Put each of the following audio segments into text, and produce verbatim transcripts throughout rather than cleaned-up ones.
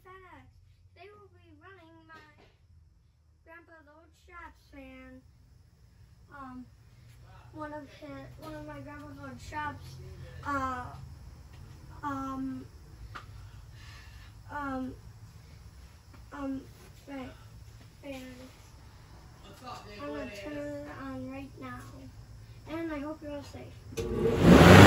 facts. They will be running my grandpa's old shops, and um, one of his, one of my grandpa's old shops, uh, um, um, um, right, and I'm gonna turn it on right now, and I hope you're all safe.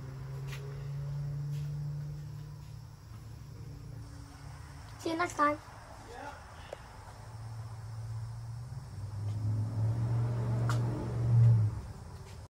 See you next time.